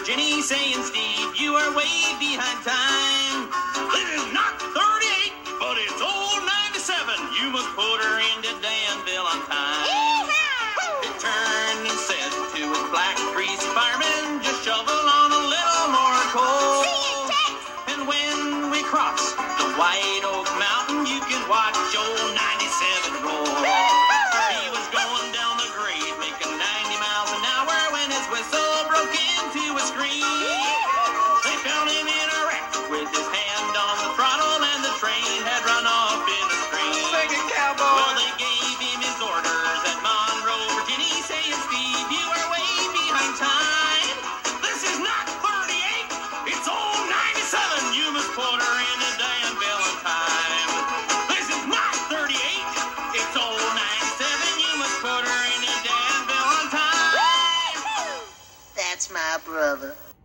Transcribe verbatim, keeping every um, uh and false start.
Virginia saying, Steve, you are way behind time. This is not thirty-eight, but it's old ninety-seven. You must put her into Danville on time. Yeehaw! It turned and said to a black greasy fireman, just shovel on a little more coal. See you, Tex! And when we cross the White Oak Mountain, you can watch old ninety-seven roll. He was going down the grade, making ninety miles an hour when his whistle broke into a scream. They found him in a wreck with his hand on the throttle, and the train had run off in a stream. Sing it, cowboy! Well, they gave him his orders at Monroe, Virginia, saying, Steve, you are way behind time. This is not thirty-eight, it's old ninety-seven. You must put her in a Danville on time. This is not thirty-eight, it's old ninety-seven. You must put her in a Danville on time. That's my brother.